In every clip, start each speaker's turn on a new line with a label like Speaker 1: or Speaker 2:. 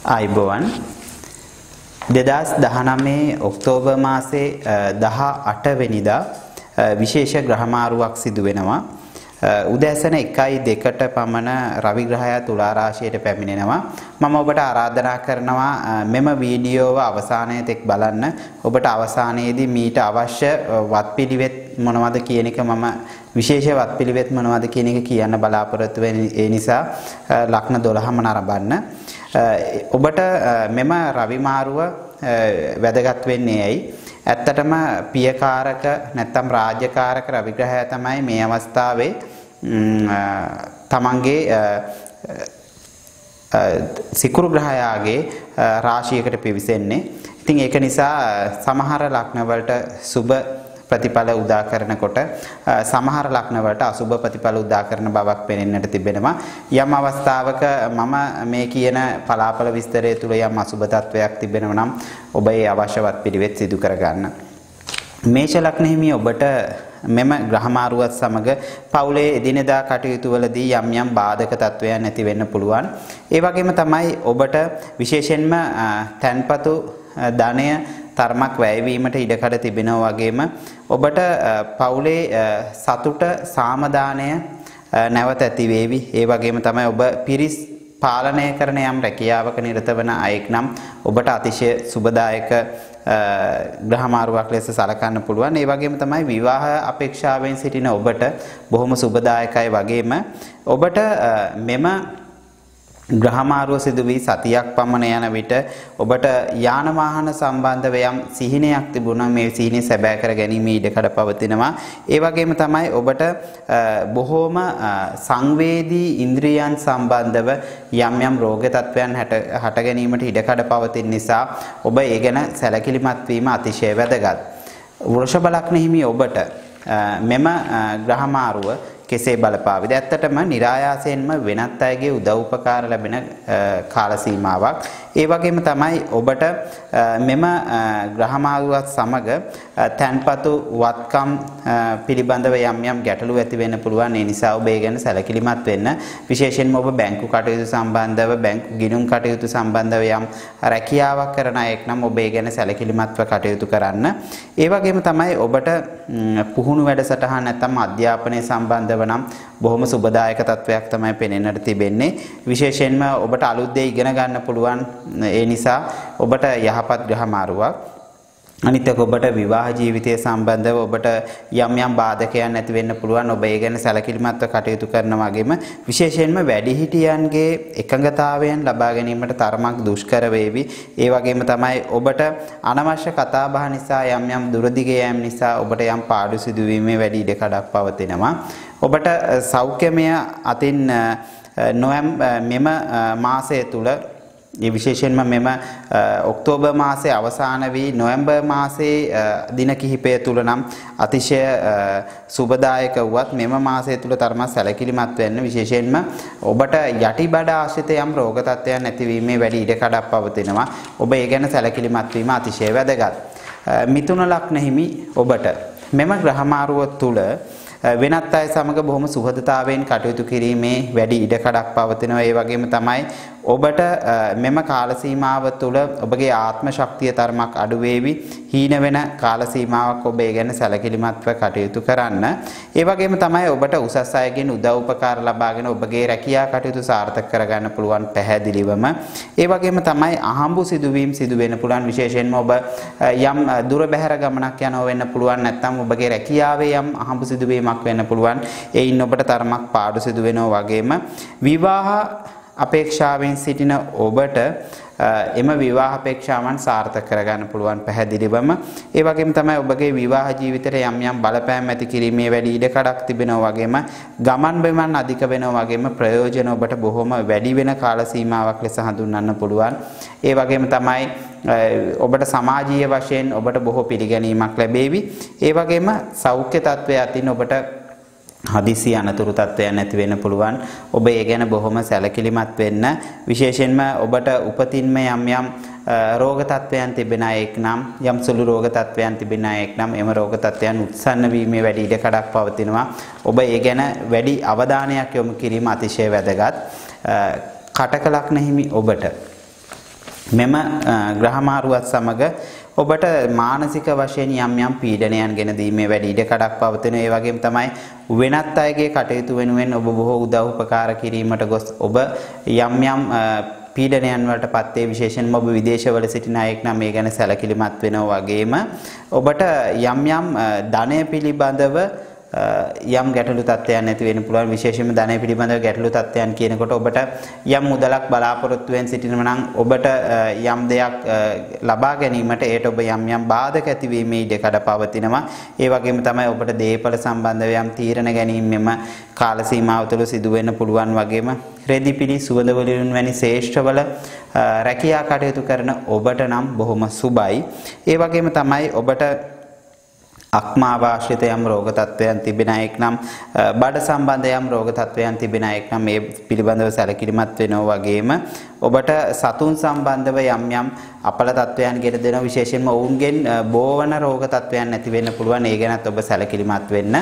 Speaker 1: ආයිබෝවන් 2019 October මාසේ 18 වෙනිදා විශේෂ ග්‍රහමාරුවක් සිදු වෙනවා. උදෑසන 1:02ට පමණ රවි ග්‍රහය තුලා රාශියට පැමිණෙනවා. මම ඔබට ආරාධනා කරනවා මෙම වීඩියෝව අවසානයේ තෙක් බලන්න. ඔබට අවසානයේදී මීට අවශ්‍ය වත්පිළිවෙත් මොනවද කියන එක මම විශේෂ වත්පිළිවෙත් මොනවද කියන එක කියන්න බලාපොරොත්තු වෙන නිසා ලග්න 12ම නරඹන්න. ඔබට මෙම රවි මාරුව වැදගත් වෙන්නේ ඇයි? ඇත්තටම පියකාරක නැත්නම් රාජ්‍යකාරක රවි ග්‍රහය තමයි මේ අවස්ථාවේ තමන්ගේ සිකුරු ග්‍රහයාගේ රාශියකට පිවිසෙන්නේ. ඉතින් ඒක නිසා සමහර ලග්න වලට සුබ ප්‍රතිඵල උදා කරනකොට සමහර ලග්න වලට අසුබ ප්‍රතිඵල උදා කරන බවක් පෙනෙන්නට තිබෙනවා. යම් අවස්ථාවක මම මේ කියන පලාපල විස්තරය තුල යම් අසුබ තත්වයක් තිබෙනවා නම් ඔබ ඒ අවශ්‍යවත් පිළිවෙත් සිදු කරගන්න. මේෂ ලග්නෙහිමි ඔබට මෙම ග්‍රහමාරුවත් සමග පවුලේ එදිනෙදා කටයුතු වලදී යම් යම් බාධක තත්වයන් ඇති වෙන්න පුළුවන්. ඒ වගේම තමයි ඔබට විශේෂයෙන්ම තැන්පතු ධනය තරමක් වැයවීමට ඉඩකඩ තිබෙනවා වගේම ඔබට පවුලේ සතුට සාමදානය නැවත ඇති වේවි. ඒ වගේම තමයි ඔබ පිරිස් පාලනය කරන යම් රැකියාවක නිරත වන අයෙක් නම් ඔබට අතිශය සුබදායක ග්‍රහමාරුවක් ලෙස සලකන්න පුළුවන්. ඒ වගේම තමයි විවාහ අපේක්ෂාවෙන් සිටින ඔබට බොහොම සුබදායකයි වගේම ඔබට මෙම ග්‍රහමාරුව සිදු වී සතියක් පමණ යන විට ඔබට යාන වාහන සම්බන්ධව යම් සිහිනයක් තිබුණා මේ සිහිනය සැබෑ කර ගැනීම ඉඩකඩ පවතිනවා. ඒ වගේම තමයි ඔබට බොහෝම සංවේදී ඉන්ද්‍රියයන් සම්බන්ධව යම් යම් රෝග තත්වයන් හට ගැනීමට ඉඩකඩ පවතින නිසා ඔබ ඒ ගැන සැලකිලිමත් වීම අතිශය වැදගත්. වෘෂභ ලග්නෙහිමි ඔබට මෙම ග්‍රහමාරුව කෙසේ බලපාවිද? ඇත්තටම નિરાයාසයෙන්ම වෙනත් අයගේ උදව් උපකාර ලැබෙන කාල සීමාවක්. ඒ වගේම තමයි ඔබට මෙම ග්‍රහමාරුවත් සමග තැන්පතු වත්කම් පිළිබඳව යම් යම් ගැටලු ඇති වෙන්න පුළුවන්. ඒ නිසා ඔබ ඒ ගැන සැලකිලිමත් වෙන්න. විශේෂයෙන්ම ඔබ බැංකු කටයුතු සම්බන්ධව බැංකු ගිණුම් කටයුතු සම්බන්ධව යම් රැකියාවක් කරන අයෙක් නම් ඔබ ඒ ගැන සැලකිලිමත්ව කටයුතු කරන්න. ඒ වගේම තමයි ඔබට පුහුණු වැඩසටහන් නැත්නම් අධ්‍යාපනය සම්බන්ධව නම් බොහොම සුබදායක තත්වයක් තමයි පෙනෙන්නට තිබෙන්නේ. විශේෂයෙන්ම ඔබට අලුත් දේ ඉගෙන ගන්න පුළුවන්. ඒ නිසා ඔබට යහපත් ග්‍රහමාරුවක්. අනිත් එක ඔබට විවාහ ජීවිතය සම්බන්ධව ඔබට යම් යම් බාධකයන් ඇති වෙන්න පුළුවන්. ඔබ ඒ ගැන සැලකිලිමත්ව කටයුතු කරනවා වගේම විශේෂයෙන්ම වැඩිහිටියන්ගේ එකඟතාවයන් ලබා ගැනීමට තරමක් දුෂ්කර වේවි. ඒ වගේම තමයි ඔබට අනවශ්‍ය කතා බහ නිසා යම් යම් දුරදිග යෑම නිසා ඔබට යම් පාඩු සිදුවීමේ වැඩි ඉඩකඩක් පවතිනවා. ඔබට සෞඛ්‍යමය අතින් මෙම මාසය තුල විශේෂයෙන්ම මෙම ඔක්තෝබර් මාසයේ අවසාන වී නොවැම්බර් මාසයේ දින කිහිපය තුල නම් අතිශය සුබදායක වුවත් මෙම මාසය තුල තරම සැලකිලිමත් වෙන්න. විශේෂයෙන්ම ඔබට යටිබඩ ආශ්‍රිත යම් රෝග තත්ත්වයන් නැතිවීමේ වැඩි ඉඩකඩක් පවතිනවා. ඔබ ඒ ගැන සැලකිලිමත් වීම අතිශය වැදගත්. මිථුන ලග්නෙහිමි ඔබට මෙම ග්‍රහමාරුව තුල වෙනත් අය සමග බොහොම සුහදතාවයෙන් කටයුතු කිරීමේ වැඩි ඉඩකඩක් පවතිනවා. ඒ වගේම තමයි ඔබට මෙම කාල සීමාව තුළ ඔබගේ ආත්ම ශක්තිය තරමක් අඩු වේවි. හීන වෙන කාල සීමාවක් ඔබ ඒ ගැන සැලකිලිමත්ව කටයුතු කරන්න. ඒ වගේම තමයි ඔබට උසස් අයගෙන් උදව් උපකාර ලබාගෙන ඔබගේ රැකියා කටයුතු සාර්ථක කරගන්න පුළුවන් පැහැදිලිවම. ඒ වගේම තමයි අහඹු සිදුවීම් සිදු වෙන්න පුළුවන්. විශේෂයෙන්ම ඔබ යම් දුර බැහැර ගමනක් යනවා වෙන්න පුළුවන්. නැත්නම් ඔබගේ රැකියාවේ යම් අහඹු සිදුවීමක් වෙන්න පුළුවන්. එයින් ඔබට තරමක් පාඩු සිදු වෙනවා වගේම විවාහ අපේක්ෂාවෙන් සිටින ඔබට එම විවාහ අපේක්ෂාවන් සාර්ථක කරගන්න පුළුවන් පැහැදිලිවම. ඒ වගේම තමයි ඔබගේ විවාහ ජීවිතයට යම් යම් බලපෑම් ඇති කිරීමේ වැඩි ඉඩකඩක් තිබෙනවා වගේම ගමන් බිමන් අධික වෙනවා වගේම ප්‍රයෝජන ඔබට බොහොම වැඩි වෙන කාල සීමාවක් ලෙස හඳුන්වන්න පුළුවන්. ඒ වගේම තමයි ඔබට සමාජීය වශයෙන් ඔබට බොහෝ පිළිගැනීමක් ලැබේවි. ඒ වගේම සෞඛ්‍ය තත්ත්වය අතින් ඔබට හදිසි අනතුරු තත්ත්වයන් ඇති වෙන්න පුළුවන්. ඔබ ඒ ගැන බොහොම සැලකිලිමත් වෙන්න. විශේෂයෙන්ම ඔබට උපතින්ම යම් යම් රෝග තත්ත්වයන් තිබෙන අයෙක් නම් යම් සුළු රෝග තත්ත්වයන් තිබෙන අයෙක් නම් එම රෝග තත්ත්වයන් උත්සන්න වීමේ වැඩි ඉඩකඩක් පවතිනවා. ඔබ ඒ ගැන වැඩි අවධානයක් යොමු කිරීම අතිශය වැදගත්. කටක ලග්නෙහිමි ඔබට මෙම ග්‍රහමාරුවත් සමග ඔබට මානසික වශයෙන් යම් යම් පීඩනයන් ගෙන දීමේ වැඩි ඉඩකඩක් පවතින. ඒ වගේම තමයි වෙනත් අයගේ කටයුතු වෙනුවෙන් ඔබ බොහෝ උදව් උපකාර කිරීමට ගොස් ඔබ යම් යම් පීඩනයන් වලට පත් වේ. විශේෂයෙන්ම ඔබ විදේශවල සිටින අයෙක් නම් මේ ගැන සැලකිලිමත් වෙනවා වගේම ඔබට යම් යම් ධනය පිළිබඳව යම් ගැටලු තත්ත්වයන් නැති වෙන්න පුළුවන්. විශේෂයෙන්ම ධනය පිළිබඳව ගැටලු තත්ත්වයන් කියනකොට ඔබට යම් මුදලක් බලාපොරොත්තු වෙන සිටිනවා නම් ඔබට යම් දෙයක් ලබා ගැනීමට ඒට ඔබ යම් යම් බාධක ඇතිවීමේ ඉඩකඩ පවතිනවා. ඒ වගේම තමයි ඔබට දේපල සම්බන්ධව යම් තීරණ ගැනීමෙම කාල සීමාව තුළ සිදු වෙන්න පුළුවන්. වගේම රෙදි පිළි සුවඳ වලින් වැනි ශේෂ්ඨවල රැකියා කටයුතු කරන ඔබට නම් බොහොම සුබයි. ඒ වගේම තමයි ඔබට අක්මාවාශ්‍රිත යම් රෝග තත්ත්වයන් තිබෙන අයෙක් නම් බඩ සම්බන්ධ යම් රෝග තත්ත්වයන් තිබෙන අයෙක් නම් මේ පිළිබඳව සැලකිලිමත් වෙනවා. වගේම ඔබට සතුන් සම්බන්ධව යම් යම් අපල තත්ත්වයන් ගෙන දෙනවා. විශේෂයෙන්ම ඔවුන්ගෙන් බෝවන රෝග තත්ත්වයන් නැති වෙන්න පුළුවන්. ඒ ගැනත් ඔබ සැලකිලිමත් වෙන්න.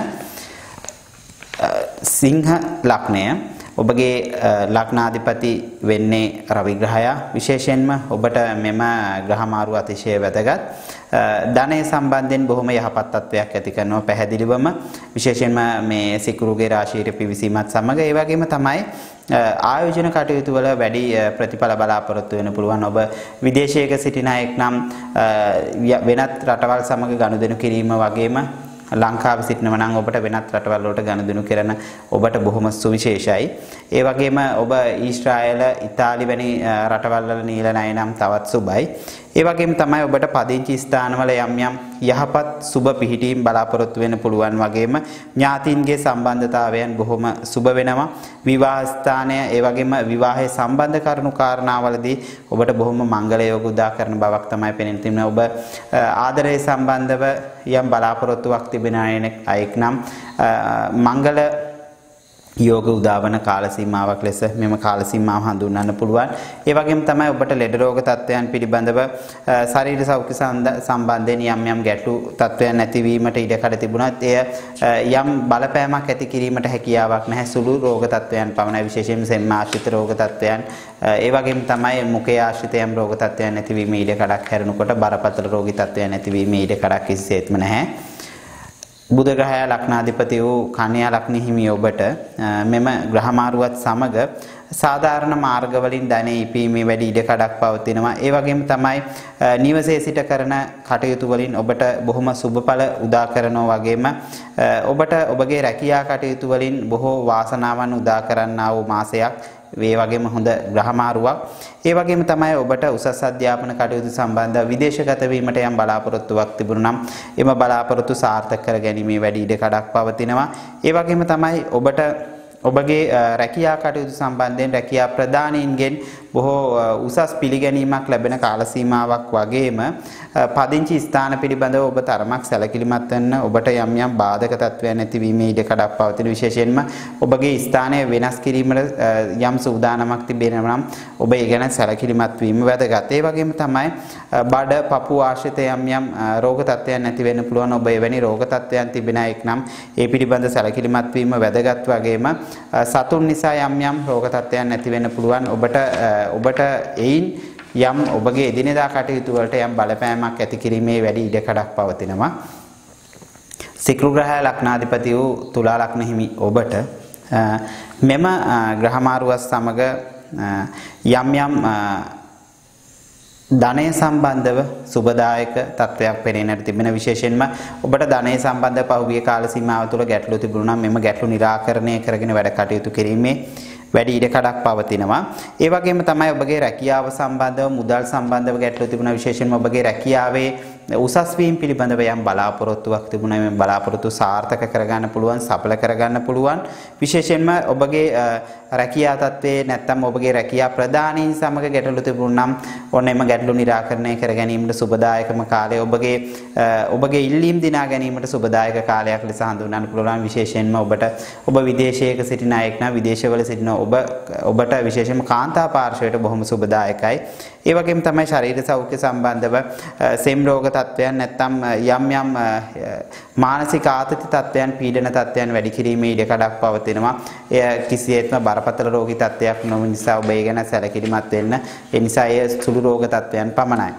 Speaker 1: සිංහ ලග්නය ඔබගේ ලග්නාධිපති වෙන්නේ රවි ග්‍රහයා. විශේෂයෙන්ම ඔබට මෙම ග්‍රහමාරු අතිශය වැදගත්. ධනය සම්බන්ධයෙන් බොහොම යහපත් තත්වයක් ඇති කරනවා පැහැදිලිවම. විශේෂයෙන්ම මේ සිකුරුගේ රාශියේ පිවිසීමත් සමග ඒ වගේම තමයි ආයෝජන කටයුතු වල වැඩි ප්‍රතිඵල බලාපොරොත්තු වෙන්න පුළුවන්. ඔබ විදේශයක සිටින අයෙක් නම් වෙනත් රටවල් සමග ගනුදෙනු කිරීම වගේම ලංකාවේ සිටිනවා නම් ඔබට වෙනත් රටවල් වලට ගනුදෙනු කරන ඔබට බොහොම සුවිශේෂයි. ඒ වගේම ඔබ ඊශ්‍රායල, ඉතාලි වැනි රටවල් වල නිල ණය නම් තවත් සුබයි. ඒ වගේම තමයි ඔබට පදිංචි ස්ථානවල යම් යම් යහපත් සුබ පිහිටීම් බලාපොරොත්තු වෙන්න පුළුවන්. වගේම ඥාතීන්ගේ සම්බන්ධතාවයන් බොහොම සුබ වෙනවා. විවාහ ස්ථානය ඒ වගේම විවාහයේ සම්බන්ධ කරුණු කාරණාවලදී ඔබට බොහොම මංගල යෝග උදා කරන බවක් තමයි පෙනෙන තිබෙනවා. ඔබ ආදරය සම්බන්ධව යම් බලාපොරොත්තුවක් තිබෙන අයෙක් නම් මංගල යෝග උදාවන කාල සීමාවක් ලෙස මෙම කාල සීමාව හඳුන්වන්න පුළුවන්. ඒ වගේම තමයි ඔබට ලෙඩ රෝග තත්ත්වයන් පිළිබඳව ශරීර සෞඛ්‍ය සම්බන්ධයෙන් යම් යම් ගැටලු තත්ත්වයන් නැතිවීමට ඉඩකඩ තිබුණත් එය යම් බලපෑමක් ඇති කිරීමට හැකියාවක් නැහැ. සුළු රෝග තත්ත්වයන් පමණයි. විශේෂයෙන්ම සෙම් ආශ්‍රිත රෝග තත්ත්වයන් ඒ වගේම තමයි මුඛය ආශ්‍රිත යම් රෝග තත්ත්වයන් නැතිවීමේ ඉඩකඩක් හැරුණකොට බරපතල රෝගී තත්ත්වයන් නැතිවීමේ ඉඩකඩක් කිසිසේත්ම නැහැ. බුධ ග්‍රහයා ලග්නාධිපති වූ කන්‍යා ලග්න හිමි ඔබට මෙම ග්‍රහමාරුවත් සමග සාධාරණ මාර්ග වලින් ධනෙ ඉපීමේ වැඩි ඉඩකඩක් පවතිනවා. ඒ වගේම තමයි නිවසේ සිට කරන කටයුතු වලින් ඔබට බොහොම සුබඵල උදා කරනවා. වගේම ඔබට ඔබගේ රැකියා කටයුතු වලින් බොහෝ වාසනාවන් උදා කරන්නා වූ මාසයක්. ඒ වගේම හොඳ ග්‍රහමාරුවක්. ඒ වගේම තමයි ඔබට උසස් අධ්‍යාපන කටයුතු සම්බන්ධව විදේශගත වීමට යම් බලාපොරොත්තුවක් තිබුණා නම් එම බලාපොරොත්තු සාර්ථක කර ගැනීමේ වැඩි ඉඩකඩක් පවතිනවා. ඒ වගේම තමයි ඔබට ඔබගේ රැකියා කටයුතු සම්බන්ධයෙන් රැකියා ප්‍රදානීන්ගෙන් බොහෝ උසස් පිළිගැනීමක් ලැබෙන කාල සීමාවක්. වගේම පදිංචි ස්ථාන පිළිබඳව ඔබ තරමක් සැලකිලිමත් වෙන්න. ඔබට යම් යම් බාධක තත්ත්වයන් නැතිවීමේ ඉඩකඩක් පවතින. විශේෂයෙන්ම ඔබගේ ස්ථානය වෙනස් කිරීමට යම් සූදානමක් තිබෙනවා නම් ඔබ ඒ ගැන සැලකිලිමත් වීම වැදගත්. ඒ වගේම තමයි බඩ පපුව ආශ්‍රිත යම් යම් රෝග තත්ත්වයන් නැති වෙන්න පුළුවන්. ඔබ එවැනි රෝග තත්ත්වයන් තිබෙන අයෙක් නම් ඒ පිළිබඳ සැලකිලිමත් වීම වැදගත්. වගේම සතුන් නිසා යම් යම් රෝග තත්ත්වයන් නැති වෙන්න පුළුවන්. ඔබට එයින් යම් ඔබගේ එදිනෙදා කටයුතු වලට යම් බලපෑමක් ඇති කිරීමේ වැඩි ඉඩකඩක් පවතිනවා. සිකුරු ග්‍රහය ලග්නාධිපති වූ තුලා ලග්න හිමි ඔබට මෙම ග්‍රහමාරුවත් සමග යම් යම් ධනය සම්බන්ධව සුබදායක තත්ත්වයක් පෙනෙන්නට තිබෙන. විශේෂයෙන්ම ඔබට ධනය සම්බන්ධ පහුගිය කාල සීමාව තුළ ගැටලු තිබුණා නම් මෙම ගැටලු निराකරණය කරගෙන වැඩ කටයුතු කිරීමේ වැඩි ඉඩකඩක් පවතිනවා. ඒ වගේම තමයි ඔබගේ රැකියාව සම්බන්ධව මුදල් සම්බන්ධව ගැටලු තිබුණා. විශේෂයෙන්ම ඔබගේ රැකියාවේ උසස් වීම පිළිබඳව යම් බලාපොරොත්තුවක් තිබුණා. මේ බලාපොරොත්තු සාර්ථක කරගන්න පුළුවන්, සඵල කරගන්න පුළුවන්. විශේෂයෙන්ම ඔබගේ රැකියා තත්ත්වයේ නැත්නම් ඔබගේ රැකියා ප්‍රදානීන් සමග ගැටලු තිබුණා නම් ඔන්න එම ගැටලු निराකරණය කර ගැනීමට සුබදායකම කාලය. ඔබගේ ඉල්ලීම් දිනා ගැනීමට සුබදායක කාලයක් ලෙස හඳුන්වන්න පුළුවන්. විශේෂයෙන්ම ඔබ විදේශයක සිටින අයෙක් නම් විදේශවල සිටින ඔබට විශේෂයෙන්ම කාන්තා පාර්ශවයට බොහොම සුබදායකයි. ඒ වගේම තමයි ශරීර සෞඛ්‍ය සම්බන්ධව සෙම් රෝග තත්වයන් නැත්නම් යම් මානසික ආතති තත්වයන් පීඩන තත්වයන් වැඩි කිරීමේ ඉඩකඩක් පවතිනවා. එය කිසියෙත්ම බරපතල රෝගී තත්වයක් නොවන නිසා ඔබ ඒ ගැන සැලකිලිමත් වෙන්න. ඒ නිසා එය සුළු රෝග තත්වයන් පමණයි.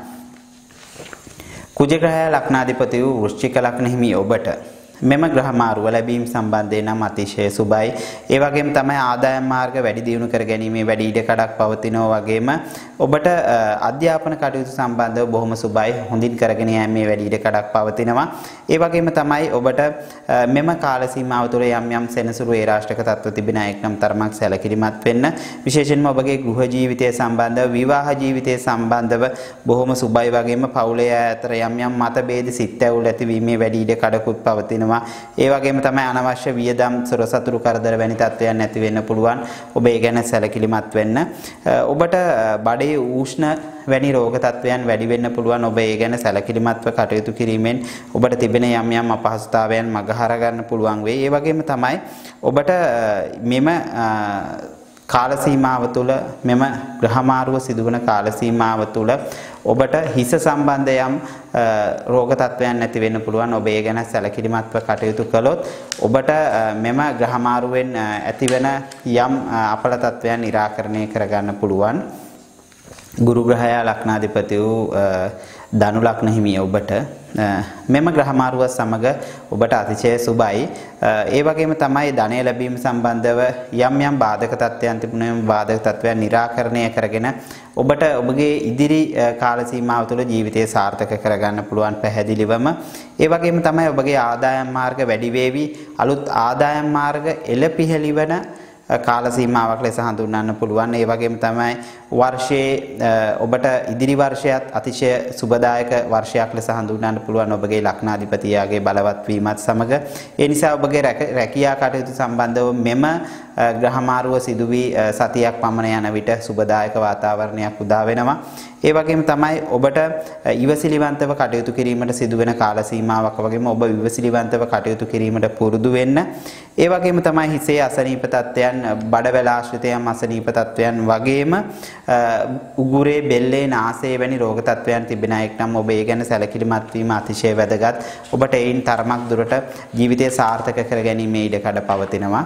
Speaker 1: කුජ ග්‍රහය ලග්නාධිපති වූ වෘශ්චික ලග්න හිමි ඔබට මෙම ග්‍රහ මාරුව ලැබීම සම්බන්ධයෙන් නම් අතිශය සුබයි. ඒ වගේම තමයි ආදායම් මාර්ග වැඩි දියුණු කර ගැනීමේ වැඩි ඉඩකඩක් පවතිනවා වගේම ඔබට අධ්‍යාපන කටයුතු සම්බන්ධව බොහොම සුබයි. හොඳින් කරගෙන යෑමේ වැඩි ඉඩකඩක් පවතිනවා. ඒ වගේම තමයි ඔබට මෙම කාල සීමාව තුළ යම් සෙනසුරු ඒ රාෂ්ටක තත්ත්ව තිබෙන අයෙක් නම් තරමක් සැලකිලිමත් වෙන්න. විශේෂයෙන්ම ඔබගේ ගෘහ ජීවිතය සම්බන්ධව විවාහ ජීවිතය සම්බන්ධව බොහොම සුබයි වගේම පවුලේ අතර යම් මතභේද සිත් ඇවුල් ඇතිවීමේ වැඩි ඉඩකඩකුත් පවතිනවා. ඒ වගේම තමයි අනවශ්‍ය වියදම් සොරසතුරු කරදර වැනි තත්ත්වයන් නැති වෙන්න පුළුවන්. ඔබ ඒ ගැන සැලකිලිමත් වෙන්න. ඔබට බඩේ උෂ්ණ වැනි රෝග තත්ත්වයන් වැඩි වෙන්න පුළුවන්. ඔබ ඒ ගැන සැලකිලිමත්ව කටයුතු කිරීමෙන් ඔබට තිබෙන යම් අපහසුතාවයන් මගහර ගන්න පුළුවන් වෙයි. ඒ වගේම තමයි ඔබට මෙම කාල සීමාව තුළ මෙම ග්‍රහ මාරුව සිදුවන කාල සීමාව තුළ ඔබට හිස සම්බන්ධ යම් රෝග තත්ත්වයන් නැති වෙන්න පුළුවන්. ඔබ ඒ ගැන සැලකිලිමත්ව කටයුතු කළොත් ඔබට මෙම ග්‍රහ මාරුවෙන් ඇතිවන යම් අපල තත්ත්වයන් निराකරණය කරගන්න පුළුවන්. ගුරු ග්‍රහය ලග්නාධිපති වූ ධනු ලග්න හිමි ඔබට මෙම ග්‍රහ මාරුව සමග ඔබට අතිශය සුබයි. ඒ වගේම තමයි ධනය ලැබීම සම්බන්ධව යම් බාධක තත්ත්වයන් තිබුණා. බාධක තත්ත්වයන් निराකරණය කරගෙන ඔබට ඔබගේ ඉදිරි කාල සීමාව තුළ ජීවිතය සාර්ථක කරගන්න පුළුවන් පැහැදිලිවම. ඒ වගේම තමයි ඔබගේ ආදායම් මාර්ග වැඩි වේවි. අලුත් ආදායම් මාර්ග එළපිහෙළි වන කාල සීමාවක් ලෙස හඳුන්වන්න පුළුවන්. ඒ වගේම තමයි වර්ෂයේ ඔබට ඉදිරි වර්ෂයත් අතිශය සුබදායක වර්ෂයක් ලෙස හඳුන්වන්න පුළුවන් ඔබගේ ලග්නාධිපතියාගේ බලවත් වීමත් සමග. ඒ නිසා ඔබගේ රැකියා කටයුතු සම්බන්ධව මෙම ග්‍රහ මාරුව සිදු වී සතියක් පමණ යන විට සුබදායක වාතාවරණයක් උදා වෙනවා. ඒ වගේම තමයි ඔබට ඉවසිලිවන්තව කටයුතු කිරීමට සිදුවෙන කාල සීමාවක් වගේම ඔබ ඉවසිලිවන්තව කටයුතු කිරීමට පුරුදු වෙන්න. ඒ වගේම තමයි හිසේ අසනීප තත්ත්වයන්, බඩවැල ආශ්‍රිතයන් අසනීප තත්ත්වයන් වගේම උගුරේ, බෙල්ලේ, නාසයේ වැනි රෝග තත්ත්වයන් තිබෙන අයෙක් නම් ඔබ ඒ ගැන සැලකිලිමත් වීම අතිශය වැදගත්. ඔබට ඒයින් තරමක් දුරට ජීවිතය සාර්ථක කර ගැනීමේ ඉඩකඩ පවතිනවා.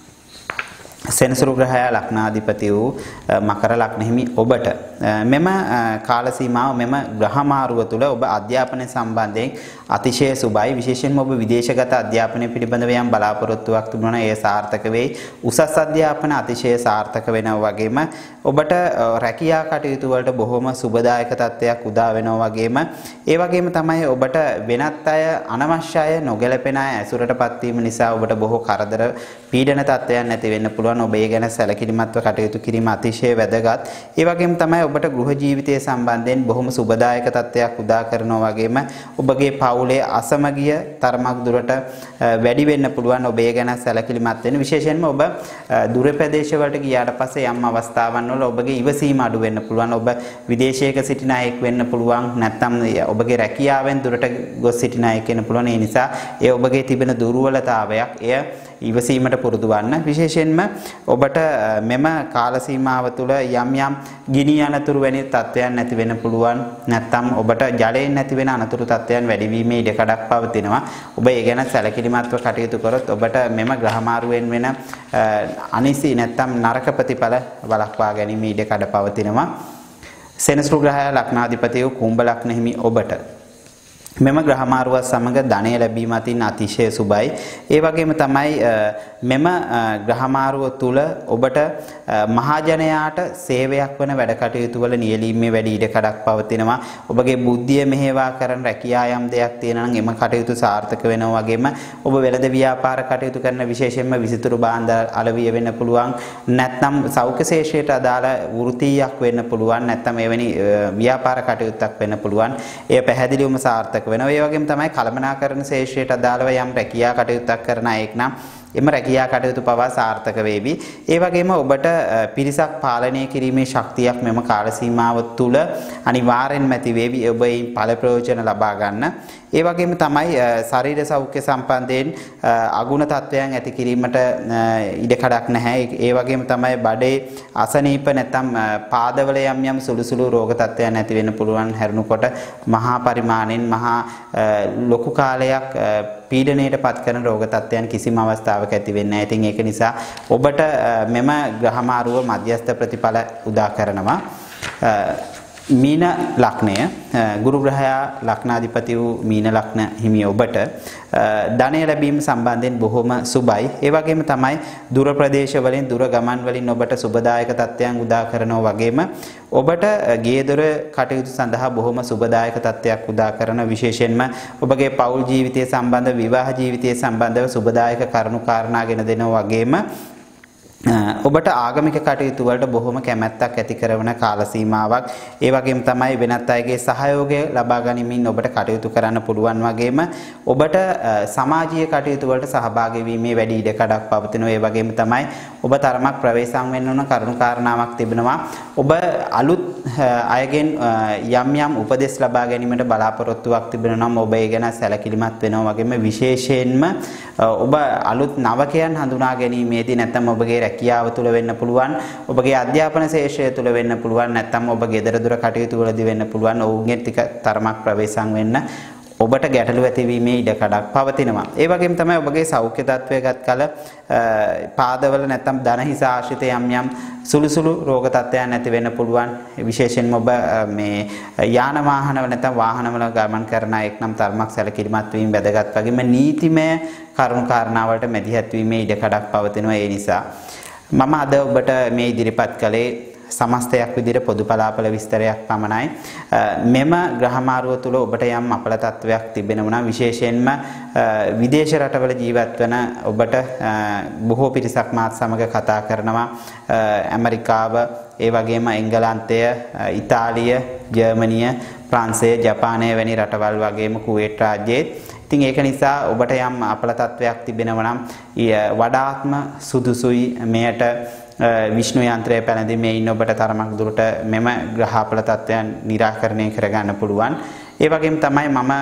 Speaker 1: සෙනසුරු ග්‍රහය ලග්නාධිපති වූ මකර ලග්න හිමි ඔබට මෙම කාල සීමාව මෙම ග්‍රහ මාරුව තුළ ඔබ අධ්‍යාපනය සම්බන්ධයෙන් අතිශය සුබයි. විශේෂයෙන්ම ඔබ විදේශගත අධ්‍යාපනය පිළිබඳව යම් බලාපොරොත්තුවක් තිබුණා ඒ සාර්ථක වෙයි. උසස් අධ්‍යාපන අතිශය සාර්ථක වෙනවා වගේම ඔබට රැකියා කටයුතු වලට බොහොම සුබදායක තත්ත්වයක් උදා වෙනවා වගේම ඒ වගේම තමයි ඔබට වෙනත් අය අනවශ්‍ය අය නොගැලපෙන අය ඇසුරටපත් වීම නිසා ඔබට බොහෝ කරදර පීඩන තත්ත්වයන් නැති වෙන්න පුළුවන්. ඔබ ඒ ගැන සැලකිලිමත්ව කටයුතු කිරීම අතිශය වැදගත්. ඒ වගේම තමයි ඔබට ගෘහ ජීවිතය සම්බන්ධයෙන් බොහොම සුබදායක තත්ත්වයක් උදා කරනවා වගේම ඔබගේ පවුලේ අසමගිය තරමක් දුරට වැඩි වෙන්න පුළුවන්. ඔබ ඒ ගැන සැලකිලිමත් වෙන්න. විශේෂයෙන්ම ඔබ දුර ප්‍රදේශ වලට ගියාට පස්සේ යම් අවස්ථාවන් වල ඔබගේ ඉවසීම අඩු වෙන්න පුළුවන්. ඔබ විදේශයක සිටින අයෙක් වෙන්න පුළුවන්. නැත්නම් ඔබගේ රැකියාවෙන් දුරට ගොස් සිටින අයෙක් වෙන්න පුළුවන්. ඒ නිසා ඒ ඔබගේ තිබෙන දුර්වලතාවයක්. එය ඉවසීමට පුරුදු වන්න. විශේෂයෙන්ම ඔබට මෙම කාල සීමාව තුළ යම් ගිනි අනතුරු වැනි තත්ත්වයන් නැති වෙන්න පුළුවන්. නැත්නම් ඔබට ජලයෙන් නැති වෙන අනතුරු තත්ත්වයන් වැඩි වීමේ ඉඩකඩක් පවතිනවා. ඔබ ඒ ගැන සැලකිලිමත්ව කටයුතු කරොත් ඔබට මෙම ග්‍රහ මාරුවෙන් වෙන අනිසි නැත්නම් නරක ප්‍රතිඵල වළක්වා ගැනීම ඉඩකඩ පවතිනවා. සෙනසුරු ග්‍රහය ලග්නාධිපති වූ කුම්භ ලග්න හිමි ඔබට මෙම ග්‍රහ මාරුව සමග ධනය ලැබීම අතින් අතිශය සුබයි. ඒ වගේම තමයි මෙම ග්‍රහ මාරුව තුල ඔබට මහජනයාට සේවයක් වන වැඩ කටයුතු වල නියැලීමේ වැඩි ඉඩකඩක් පවතිනවා. ඔබගේ බුද්ධිය මෙහෙවා කරන රැකියා යම් දෙයක් තියෙනවා නම් එම කටයුතු සාර්ථක වෙනවා වගේම ඔබ වෙළඳ ව්‍යාපාර කටයුතු කරන විශේෂයෙන්ම විසිතුරු භාණ්ඩ අලවිය වෙන්න පුළුවන්. නැත්නම් සෞඛ්‍ය ශේෂ්ත්‍රයට අදාළ වෘත්තියක් වෙන්න පුළුවන්. නැත්නම් එවැනි ව්‍යාපාර කටයුත්තක් වෙන්න පුළුවන්. එය පැහැදිලිවම සාර්ථක වෙනවා. ඒ වගේම තමයි කළමනාකරණ ශේෂ්ත්‍රයට අදාළව යම් රැකියා කටයුත්තක් කරන අයෙක් නම් එම රැකියා කටයුතු පවා සාර්ථක වේවි. ඒ වගේම ඔබට පිරිසක් පාලනය කිරීමේ ශක්තියක් මෙම කාල සීමාව තුළ අනිවාර්යෙන්ම ඇති වේවි. ඔබ මේ ඵල ප්‍රයෝජන ලබා ගන්න. ඒ වගේම තමයි ශරීර සෞඛ්‍ය සම්බන්ධයෙන් අගුණ තත්වයන් ඇති කිරීමට ඉඩ කඩක් නැහැ. ඒ වගේම තමයි බඩේ අසනීප නැත්නම් පාදවල යම් සුළු සුළු රෝග තත්ත්වයන් ඇති වෙන්න පුළුවන්. හැරුණකොට මහා පරිමාණයෙන් මහා ලොකු කාලයක් පීඩණයට පත් කරන රෝග තත්ත්වයන් කිසිම අවස්ථාවක ඇති වෙන්නේ නැහැ. ඉතින් ඒක නිසා ඔබට මෙම ග්‍රහමාරුව මධ්‍යස්ථ ප්‍රතිඵල උදා කරනවා. මීන ලග්නය ගුරු ග්‍රහයා ලග්නාධිපති වූ මීන ලග්න හිමි ඔබට ධනය ලැබීම සම්බන්ධයෙන් බොහොම සුබයි. ඒ වගේම තමයි දුර ප්‍රදේශ වලින් දුර ගමන් වලින් ඔබට සුබදායක තත්ත්වයන් උදා කරනවා වගේම ඔබට ගේ දොර කටයුතු සඳහා බොහොම සුබදායක තත්ත්වයක් උදා කරන විශේෂයෙන්ම ඔබගේ පෞල් ජීවිතය සම්බන්ධ විවාහ ජීවිතය සම්බන්ධව සුබදායක කරුණු කාරණා ගෙන දෙනවා වගේම ඔබට ආගමික කටයුතු වලට බොහොම කැමැත්තක් ඇති කරන කාල සීමාවක්. ඒ වගේම තමයි වෙනත් අයගේ සහයෝගය ලබා ගනිමින් ඔබට කටයුතු කරන්න පුළුවන් වගේම ඔබට සමාජීය කටයුතු වලට සහභාගී වීමේ වැඩි ඉඩකඩක් පවතිනවා. ඒ වගේම තමයි ඔබ තරමක් ප්‍රවේශම් වෙන්න ඕන කරුණු කාරණාවක් තිබෙනවා. ඔබ අලුත් අයගෙන් යම් උපදෙස් ලබා ගැනීමට බලාපොරොත්තුවක් තිබෙනවා නම් ඔබ ඒ ගැන සැලකිලිමත් වෙනවා වගේම විශේෂයෙන්ම ඔබ අලුත් නවකයන් හඳුනා ගැනීමේදී නැත්නම් ඔබගේ රැකියාව තුළ වෙන්න පුළුවන්, ඔබගේ අධ්‍යාපන ශේෂ්ත්‍රය තුළ වෙන්න පුළුවන්, නැත්නම් ඔබ ගෙදර දොර කටයුතු වලදී වෙන්න පුළුවන්. ඔවුන්ගේ ටික තරමක් ප්‍රවේශම් වෙන්න ඔබට ගැටලු ඇතිවීමේ ඉඩකඩක් පවතිනවා. ඒ වගේම තමයි ඔබගේ සෞඛ්‍ය තත්ත්වය ගත් කල පාදවල නැත්නම් දන හිස ආශ්‍රිත යම් සුළු සුළු රෝග තත්ත්වයන් ඇති වෙන්න පුළුවන්. විශේෂයෙන්ම ඔබ මේ යාන වාහනවල නැත්නම් වාහනවල ගමන් කරන අයෙක් නම් තරමක් සැලකිලිමත් වීම වැදගත්. වගේම නීතිමය කරුණු කාරණාවලට මැදිහත් වීමේ ඉඩකඩක් පවතිනවා. ඒ නිසා මම අද ඔබට මේ ඉදිරිපත් කළේ සමස්තයක් විදිහට පොදු පලාපල විස්තරයක් පමණයි. මෙම ග්‍රහමාරුව තුළ ඔබට යම් අපල තත්වයක් තිබෙනවා නම් විශේෂයෙන්ම විදේශ රටවල ජීවත් වන ඔබට බොහෝ පිරිසක් මාත් සමග කතා කරනවා. ඇමරිකාව, ඒ වගේම එංගලන්තය, ඉතාලිය, ජර්මනිය, ප්‍රංශය, ජපානය වැනි රටවල් වගේම කුවේට් රාජ්‍යයේ. ඉතින් ඒක නිසා ඔබට යම් අපල තත්වයක් තිබෙනවා නම් වඩාත්ම සුදුසුයි මෙයට විෂ්ණු යන්ත්‍රය පැළඳීමේ ඉන්න ඔබට තරමක් දුරට මෙම ග්‍රහාපල තත්ත්වයන් निराකරණය කරගන්න පුළුවන්. ඒ වගේම තමයි මම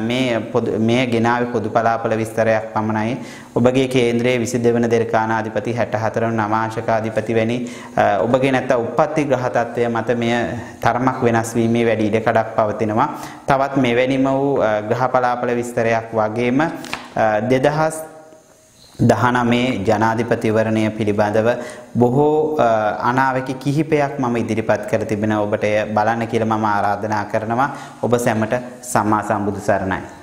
Speaker 1: මේ ගෙනාවේ පොදු පලාපල විස්තරයක් පමණයි. ඔබගේ කේන්ද්‍රයේ 22 වන දෙරකානාධිපති 64 වන නවාංශකාධිපති වැනි ඔබගේ නැත්නම් උප්පත්ති ග්‍රහ තත්ත්වය මත මෙය තරමක් වෙනස් වීමේ වැඩි ඉඩකඩක් පවතිනවා. තවත් මෙවැනිම වූ ග්‍රහ පලාපල විස්තරයක් වගේම 2019 ජනාධිපතිවරණය පිළිබඳව බොහෝ අනාවැකි කිහිපයක් මම ඉදිරිපත් කර තිබෙනවා. ඔබට බලන්න කියලා මම ආරාධනා කරනවා. ඔබ සැමට සම්මා සම්බුදු සරණයි.